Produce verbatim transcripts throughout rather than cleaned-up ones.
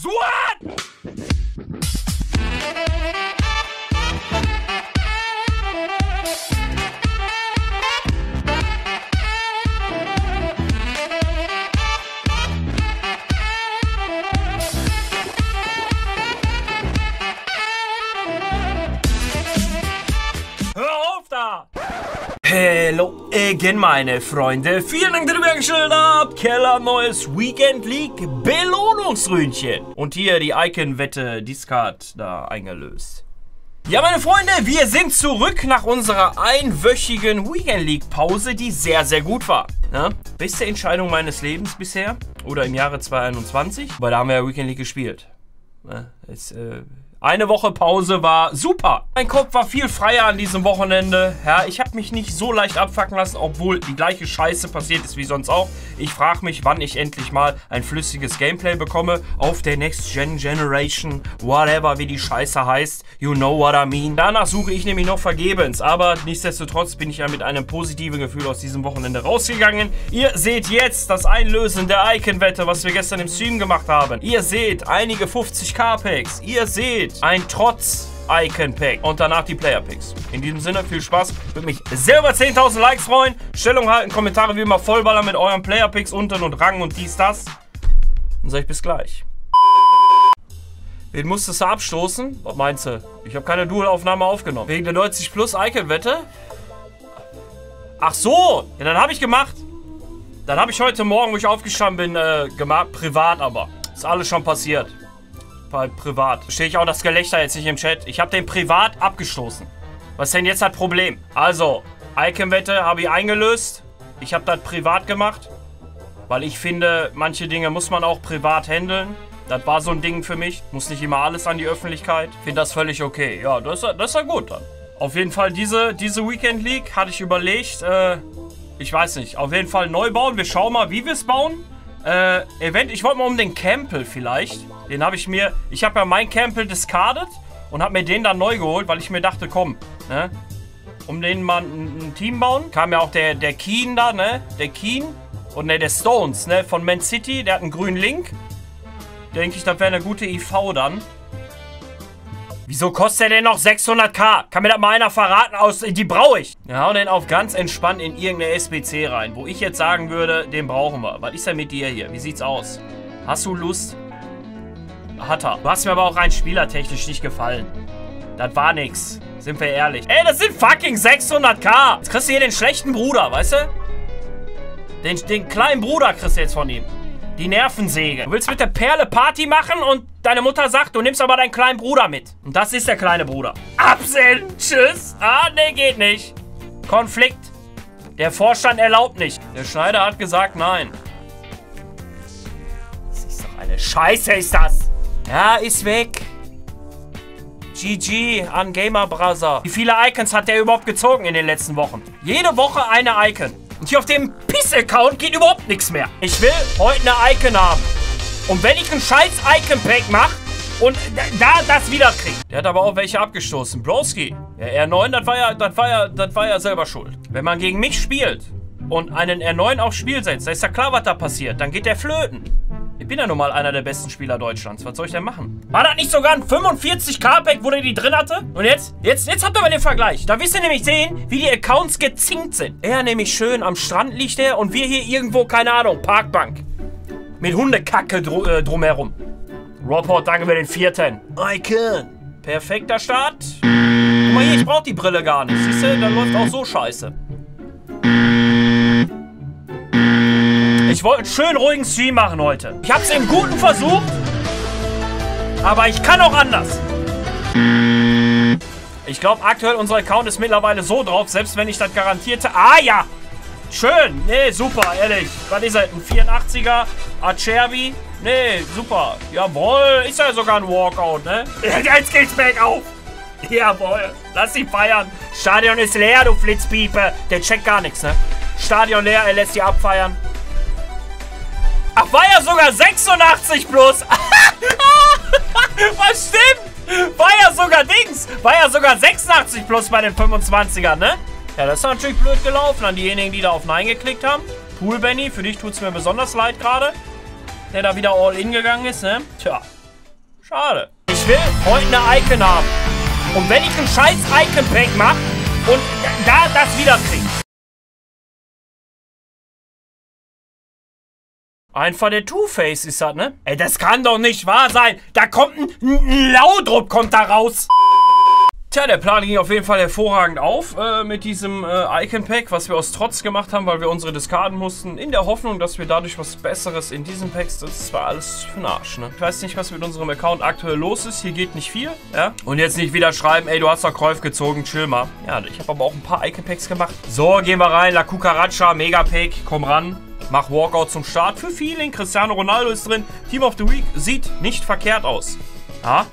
Suat! Hello again, meine Freunde. Vielen Dank, dass ihr mir gestellt habt. Keller, neues Weekend League Belohnungsrühnchen. Und hier die Icon-Wette Discard da eingelöst. Ja, meine Freunde, wir sind zurück nach unserer einwöchigen Weekend League Pause, die sehr, sehr gut war. Ja? Beste Entscheidung meines Lebens bisher. Oder im Jahre zweitausendeinundzwanzig. Weil da haben wir ja Weekend League gespielt. Ja, jetzt, äh... Eine Woche Pause war super. Mein Kopf war viel freier an diesem Wochenende. Ja, ich habe mich nicht so leicht abfacken lassen, obwohl die gleiche Scheiße passiert ist wie sonst auch. Ich frage mich, wann ich endlich mal ein flüssiges Gameplay bekomme auf der Next Gen Generation, whatever, wie die Scheiße heißt. You know what I mean. Danach suche ich nämlich noch vergebens. Aber nichtsdestotrotz bin ich ja mit einem positiven Gefühl aus diesem Wochenende rausgegangen. Ihr seht jetzt das Einlösen der Icon-Wette, was wir gestern im Stream gemacht haben. Ihr seht einige fünfzig K Packs. Ihr seht ein Trotz-Icon-Pack und danach die Player-Picks. In diesem Sinne, viel Spaß. Würde mich sehr über zehntausend Likes freuen. Stellung halten, Kommentare wie immer vollballern mit euren Player-Picks unten und Rang und dies, das. Dann sage ich bis gleich. Wen musstest du abstoßen? Was meinst du? Ich habe keine Dual-Aufnahme aufgenommen. Wegen der neunzig plus Icon-Wette? Ach so! Ja, dann habe ich gemacht. Dann habe ich heute Morgen, wo ich aufgestanden bin, äh, gemacht. Privat aber. Ist alles schon passiert. Privat. Verstehe ich auch das Gelächter jetzt nicht im Chat. Ich habe den privat abgestoßen. Was ist denn jetzt das Problem? Also, Icon-Wette habe ich eingelöst. Ich habe das privat gemacht. Weil ich finde, manche Dinge muss man auch privat handeln. Das war so ein Ding für mich. Muss nicht immer alles an die Öffentlichkeit. Finde das völlig okay. Ja, das, das ist ja gut dann. Auf jeden Fall, diese, diese Weekend League hatte ich überlegt. Äh, ich weiß nicht. Auf jeden Fall neu bauen. Wir schauen mal, wie wir es bauen. Äh, Event, ich wollte mal um den Campbell vielleicht. Den habe ich mir, ich habe ja mein Campbell discarded und habe mir den dann neu geholt, weil ich mir dachte, komm, ne, um den mal ein, ein Team bauen. Kam ja auch der, der Keane da, ne, der Keane und ne, der Stones, ne, von Man City, der hat einen grünen Link. Denke ich, das wäre eine gute I V dann. Wieso kostet der denn noch sechshundert K? Kann mir das mal einer verraten? Aus, die brauche ich. Ja, und dann auf ganz entspannt in irgendeine S B C rein, wo ich jetzt sagen würde, den brauchen wir. Was ist denn mit dir hier? Wie sieht's aus? Hast du Lust? Hat er. Du hast mir aber auch rein spielertechnisch nicht gefallen. Das war nix. Sind wir ehrlich. Ey, das sind fucking sechshundert K. Jetzt kriegst du hier den schlechten Bruder, weißt du? Den, den kleinen Bruder kriegst du jetzt von ihm. Die Nervensäge. Du willst mit der Perle Party machen und deine Mutter sagt, du nimmst aber deinen kleinen Bruder mit. Und das ist der kleine Bruder. Absenden. Tschüss. Ah, nee, geht nicht. Konflikt. Der Vorstand erlaubt nicht. Der Schneider hat gesagt, nein. Das ist doch eine Scheiße, ist das. Ja, ist weg. G G an Gamer Brother. Wie viele Icons hat der überhaupt gezogen in den letzten Wochen? Jede Woche eine Icon. Und hier auf dem Piss-Account geht überhaupt nichts mehr. Ich will heute eine Icon haben. Und wenn ich ein scheiß Icon-Pack mache und da das wieder kriege. Der hat aber auch welche abgestoßen. Broski. Ja, R neun, das war ja, das war ja, das war ja selber schuld. Wenn man gegen mich spielt und einen R neun aufs Spiel setzt, da ist ja klar, was da passiert. Dann geht der flöten. Ich bin ja nun mal einer der besten Spieler Deutschlands. Was soll ich denn machen? War das nicht sogar ein fünfundvierzig K Pack, wo der die drin hatte? Und jetzt? Jetzt, jetzt habt ihr mal den Vergleich. Da wisst ihr nämlich sehen, wie die Accounts gezinkt sind. Er nämlich schön am Strand liegt er und wir hier irgendwo, keine Ahnung, Parkbank. Mit Hundekacke dr äh, drumherum. Robot, danke für den vierten. Icon. Perfekter Start. Guck mal hier, ich brauch die Brille gar nicht. Siehst du, dann läuft auch so scheiße. Ich wollte einen schönen ruhigen Stream machen heute. Ich habe es im Guten versucht, aber ich kann auch anders. Ich glaube, aktuell unser Account ist mittlerweile so drauf, selbst wenn ich das garantierte... Ah ja, schön. Nee, super, ehrlich. Was ist das? Ein vierundachtziger Acerbi? Nee, super. Jawohl, ist ja sogar ein Walkout, ne? Jetzt geht's bergauf. Jawohl, lass sie feiern. Stadion ist leer, du Flitzpiepe. Der checkt gar nichts, ne? Stadion leer, er lässt sie abfeiern. Ach, war ja sogar sechsundachtzig plus. Was stimmt? War ja sogar Dings. War ja sogar sechsundachtzig plus bei den fünfundzwanzigern, ne? Ja, das ist natürlich blöd gelaufen an diejenigen, die da auf Nein geklickt haben. Pool Benny, für dich tut es mir besonders leid gerade. Der da wieder all in gegangen ist, ne? Tja, Schade. Ich will heute eine Icon haben. Und wenn ich einen scheiß Icon-Pack mache und da das wieder kriege. Einfach der Two-Face ist das, ne? Ey, das kann doch nicht wahr sein. Da kommt ein, ein Laudruck, kommt da raus. Tja, der Plan ging auf jeden Fall hervorragend auf äh, mit diesem äh, Icon-Pack, was wir aus Trotz gemacht haben, weil wir unsere diskarden mussten, in der Hoffnung, dass wir dadurch was Besseres in diesen Packs, das war alles für den Arsch, ne? Ich weiß nicht, was mit unserem Account aktuell los ist, hier geht nicht viel, ja? Und jetzt nicht wieder schreiben, ey, du hast doch Käuf gezogen, chill mal. Ja, ich habe aber auch ein paar Icon-Packs gemacht. So, gehen wir rein, La Cucaracha, Mega-Pack, komm ran. Mach Walkout zum Start für Feeling, Cristiano Ronaldo ist drin, Team of the Week, sieht nicht verkehrt aus. Ja?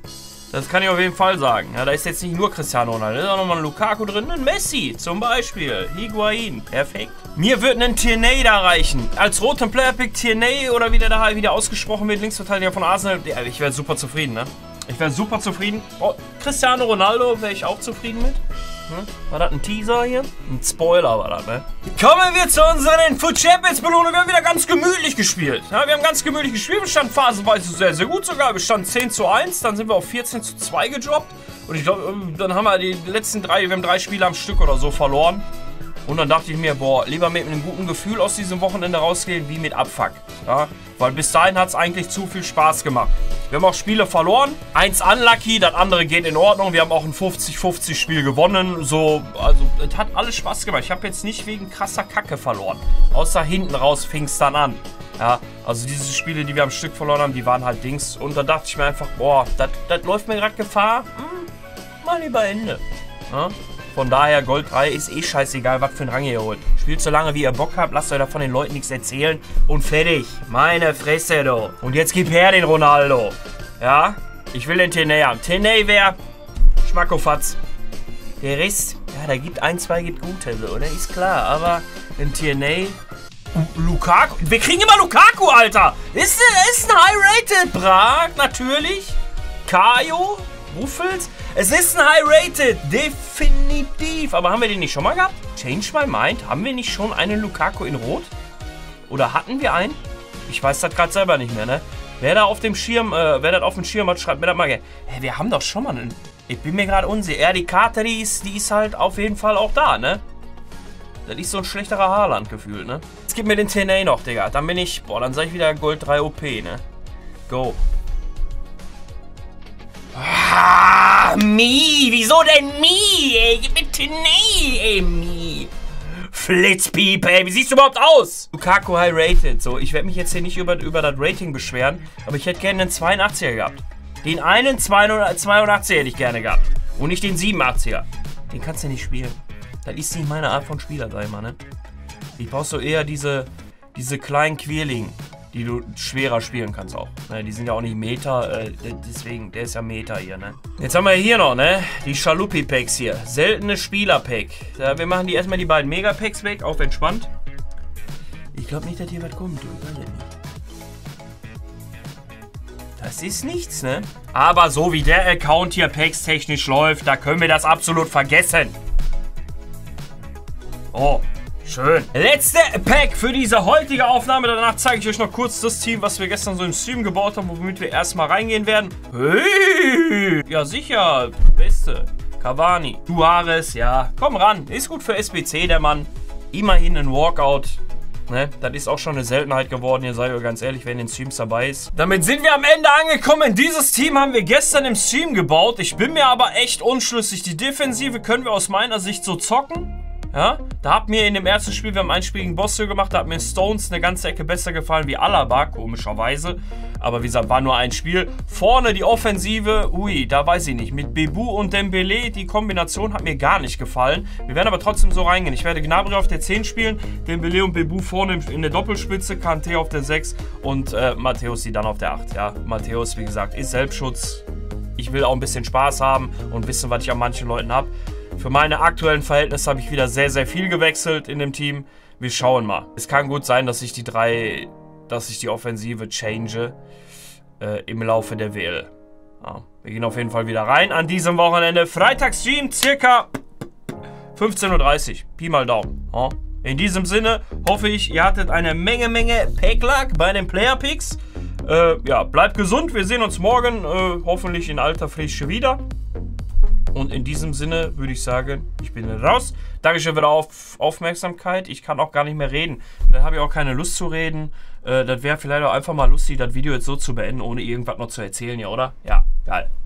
Das kann ich auf jeden Fall sagen. Ja, da ist jetzt nicht nur Cristiano Ronaldo, da ist auch nochmal ein Lukaku drin. Ein Messi zum Beispiel. Higuain. Perfekt. Mir wird ein Tierney da reichen. Als roten Player-Pick Tierney oder wie der da wieder ausgesprochen wird, Linksverteidiger von Arsenal. Ja, ich wäre super zufrieden, ne? Ich wäre super zufrieden. Oh, Cristiano Ronaldo wäre ich auch zufrieden mit. Hm? War das ein Teaser hier? Ein Spoiler war das, ne? Kommen wir zu unseren Foot Champions Belohnungen. Wir haben wieder ganz gemütlich gespielt. Ja, wir haben ganz gemütlich gespielt. Wir standen phasenweise sehr, sehr gut sogar. Wir standen zehn zu eins. Dann sind wir auf vierzehn zu zwei gedroppt. Und ich glaube, dann haben wir die letzten drei, wir haben drei Spiele am Stück oder so verloren. Und dann dachte ich mir, boah, lieber mit einem guten Gefühl aus diesem Wochenende rausgehen, wie mit Abfuck. Ja? Weil bis dahin hat es eigentlich zu viel Spaß gemacht. Wir haben auch Spiele verloren. Eins unlucky, das andere geht in Ordnung. Wir haben auch ein fünfzig fünfzig Spiel gewonnen. So, also, es hat alles Spaß gemacht. Ich habe jetzt nicht wegen krasser Kacke verloren. Außer hinten raus fing es dann an. Ja, also diese Spiele, die wir am Stück verloren haben, die waren halt Dings. Und da dachte ich mir einfach, boah, das läuft mir gerade Gefahr. Hm, mal lieber Ende. Ja? Von daher, Gold drei ist eh scheißegal, was für einen Rang ihr holt. Spielt so lange, wie ihr Bock habt, lasst euch da von den Leuten nichts erzählen. Und fertig. Meine Fresse, du. Und jetzt gib her den Ronaldo. Ja? Ich will den Tierney haben. Tierney wäre Schmackofatz. Der Rest, ja, da gibt ein, zwei gibt gute, so, oder? Ist klar, aber ein Tierney... Lukaku. Wir kriegen immer Lukaku, Alter. Ist, ist ein High-Rated. Brag, natürlich. Kajo. Ruffels. Es ist ein High-Rated. Definitiv. Aber haben wir den nicht schon mal gehabt? Change my mind. Haben wir nicht schon einen Lukaku in Rot? Oder hatten wir einen? Ich weiß das gerade selber nicht mehr, ne? Wer da auf dem Schirm, äh, wer das auf dem Schirm hat, schreibt mir das mal gerne. Hä, wir haben doch schon mal einen... Ich bin mir gerade unsicher. Ja, die Karte, die ist, die ist halt auf jeden Fall auch da, ne? Das ist so ein schlechterer Haaland-Gefühl, ne? Jetzt gib mir den Tierney noch, Digga. Dann bin ich... Boah, dann sag ich wieder Gold drei O P, ne? Go. Ah, Mi. Wieso denn Mi, ey? Gib mir Tierney, ey, Mi. Flitzpiep, ey. Wie siehst du überhaupt aus? Lukaku High Rated. So, ich werde mich jetzt hier nicht über, über das Rating beschweren, aber ich hätte gerne einen zweiundachtziger gehabt. Den einen zweiundachtziger hätte ich gerne gehabt. Und nicht den siebenundachtziger. Den kannst du nicht spielen. Das ist nicht meine Art von Spieler, sag ich mal, ne? Ich brauchst so eher diese, diese kleinen Quirling, die du schwerer spielen kannst auch. Ne, die sind ja auch nicht Meta, äh, deswegen, der ist ja Meta hier, ne? Jetzt haben wir hier noch, ne? Die Chalupi-Packs hier. Seltene Spieler-Pack. Ja, wir machen die erstmal die beiden Mega-Packs weg, auf entspannt. Ich glaube nicht, dass hier was kommt, du. Ich weiß ja nicht. Das ist nichts, ne? Aber so wie der Account hier Packs technisch läuft, da können wir das absolut vergessen. Oh, schön. Letzte Pack für diese heutige Aufnahme. Danach zeige ich euch noch kurz das Team, was wir gestern so im Stream gebaut haben, womit wir erstmal reingehen werden. Hey, ja sicher, Beste. Cavani, Suarez, ja, komm ran. Ist gut für S B C, der Mann. Immerhin ein Walkout. Ne, das ist auch schon eine Seltenheit geworden, hier seid ihr ganz ehrlich, wer in den Streams dabei ist. Damit sind wir am Ende angekommen. Dieses Team haben wir gestern im Stream gebaut. Ich bin mir aber echt unschlüssig. Die Defensive können wir aus meiner Sicht so zocken. Ja, da hat mir in dem ersten Spiel, wir haben ein Spiel gegen Bossio gemacht, da hat mir Stones eine ganze Ecke besser gefallen wie Alaba, komischerweise. Aber wie gesagt, war nur ein Spiel. Vorne die Offensive, ui, da weiß ich nicht. Mit Bebu und Dembele, die Kombination hat mir gar nicht gefallen. Wir werden aber trotzdem so reingehen. Ich werde Gnabry auf der zehn spielen, Dembele und Bebu vorne in der Doppelspitze, Kanté auf der sechs und äh, Matthäus die dann auf der acht. Ja, Matthäus, wie gesagt, ist Selbstschutz. Ich will auch ein bisschen Spaß haben und wissen, was ich an manchen Leuten habe. Für meine aktuellen Verhältnisse habe ich wieder sehr, sehr viel gewechselt in dem Team. Wir schauen mal. Es kann gut sein, dass ich die drei, dass ich die Offensive change äh, im Laufe der W L. Ja, wir gehen auf jeden Fall wieder rein an diesem Wochenende. Freitagsstream, circa fünfzehn Uhr dreißig. Pi mal Daumen. Ja. In diesem Sinne hoffe ich, ihr hattet eine Menge, Menge Pack-Luck bei den Player-Picks. Äh, ja, bleibt gesund. Wir sehen uns morgen äh, hoffentlich in alter Frische wieder. Und in diesem Sinne würde ich sagen, ich bin raus. Dankeschön für die Auf Aufmerksamkeit. Ich kann auch gar nicht mehr reden. Dann habe ich auch keine Lust zu reden. Äh, das wäre vielleicht auch einfach mal lustig, das Video jetzt so zu beenden, ohne irgendwas noch zu erzählen, ja, oder? Ja, geil.